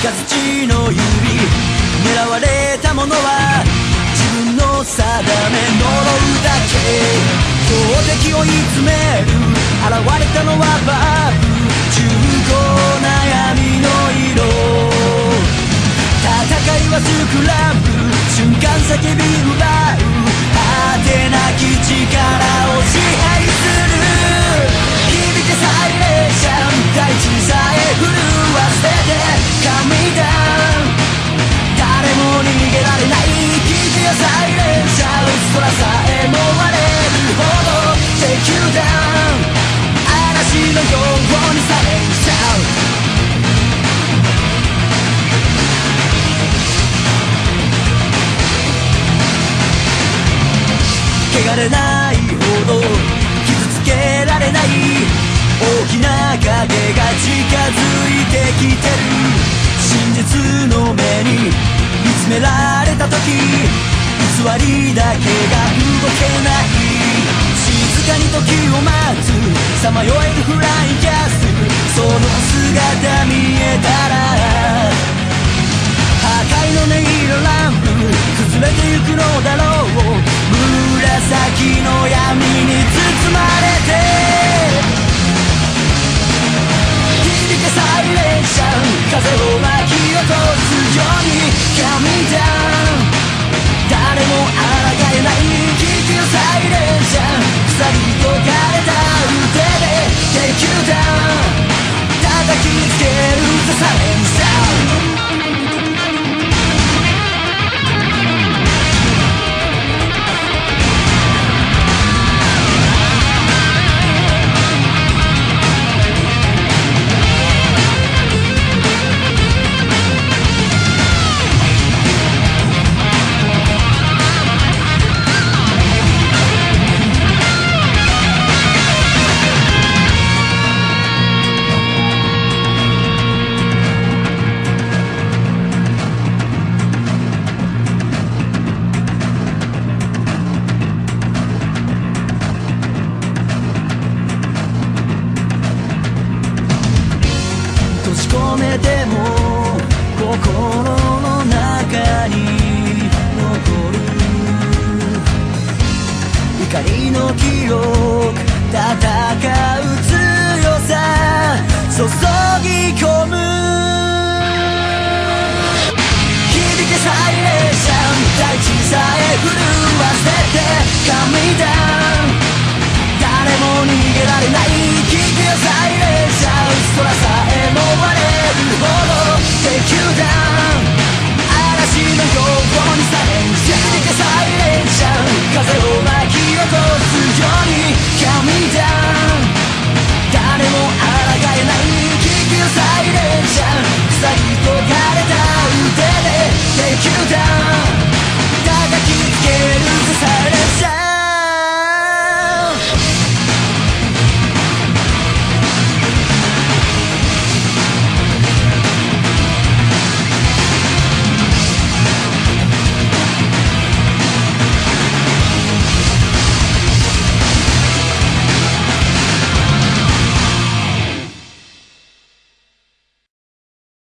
土の指狙われたものは自分の定め呪うだけ標的を追い詰める現れたのはバブ重厚な闇の色戦いはスクランブル瞬間叫び奪う果てなき力を支配する響けサイレンシャン大地さえ震わせて神だ誰も逃げられない聞けよサイレンシャン空さえも割れるほどテイクダウン嵐のようにサイレンシャン汚れないほど傷つけられない大きな影が近づいてきてる真実の目に見つめられた時偽りだけが動けない静かに時を待つさまよえるフラインキャスその姿見えたら破壊の音色ランプ崩れてゆくのだろう紫の闇に包まれて響けサイレンシャン風を巻き起こすように神だ誰も抗えない聞くよサイレンシャン塞ぎ解かれた腕でテイクダウン叩きつけるザサレンシャン込めても心の中に残る怒りの記憶